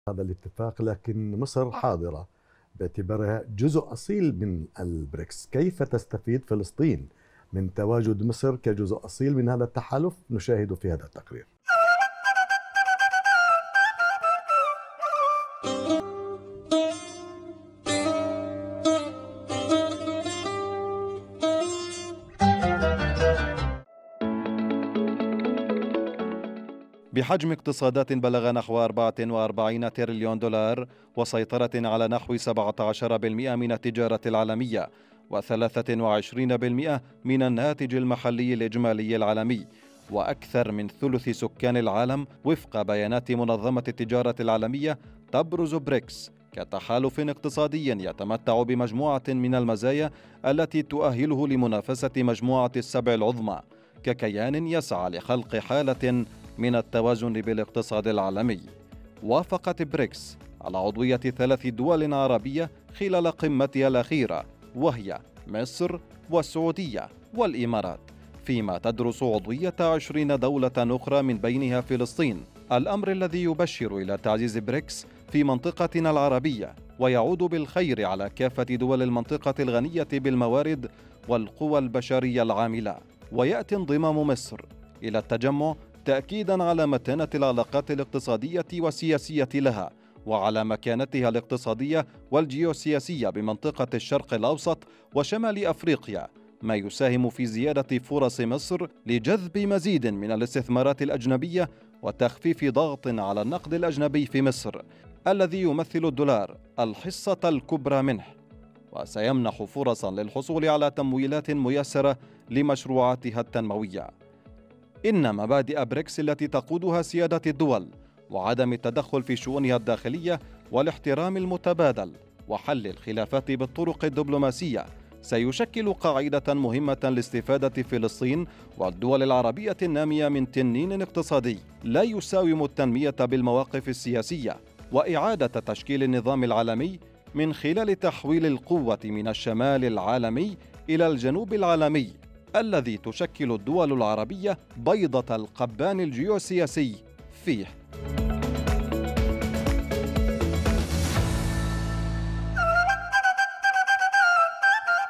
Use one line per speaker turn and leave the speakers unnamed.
هذا الاتفاق، لكن مصر حاضرة باعتبارها جزء أصيل من البريكس. كيف تستفيد فلسطين من تواجد مصر كجزء أصيل من هذا التحالف؟ نشاهد في هذا التقرير.
بحجم اقتصادات بلغ نحو 44 تريليون دولار، وسيطرة على نحو 17% من التجارة العالمية، و23% من الناتج المحلي الإجمالي العالمي، وأكثر من ثلث سكان العالم وفق بيانات منظمة التجارة العالمية، تبرز بريكس كتحالف اقتصادي يتمتع بمجموعة من المزايا التي تؤهله لمنافسة مجموعة السبع العظمى، ككيان يسعى لخلق حالة من التوازن بالاقتصاد العالمي. وافقت بريكس على عضوية 3 دول عربية خلال قمتها الأخيرة، وهي مصر والسعودية والإمارات، فيما تدرس عضوية 20 دولة أخرى من بينها فلسطين، الأمر الذي يبشر إلى تعزيز بريكس في منطقتنا العربية، ويعود بالخير على كافة دول المنطقة الغنية بالموارد والقوى البشرية العاملة. ويأتي انضمام مصر إلى التجمع تأكيداً على متانة العلاقات الاقتصادية والسياسية لها، وعلى مكانتها الاقتصادية والجيوسياسية بمنطقة الشرق الأوسط وشمال أفريقيا، ما يساهم في زيادة فرص مصر لجذب مزيد من الاستثمارات الأجنبية وتخفيف ضغط على النقد الأجنبي في مصر، الذي يمثل الدولار الحصة الكبرى منه، وسيمنح فرصاً للحصول على تمويلات ميسرة لمشروعاتها التنموية. إن مبادئ بريكس التي تقودها سيادة الدول وعدم التدخل في شؤونها الداخلية والاحترام المتبادل وحل الخلافات بالطرق الدبلوماسية سيشكل قاعدة مهمة لاستفادة فلسطين والدول العربية النامية من تنين اقتصادي لا يساوم التنمية بالمواقف السياسية، وإعادة تشكيل النظام العالمي من خلال تحويل القوة من الشمال العالمي إلى الجنوب العالمي، الذي تشكل الدول العربية بيضة القبان الجيوسياسي فيه.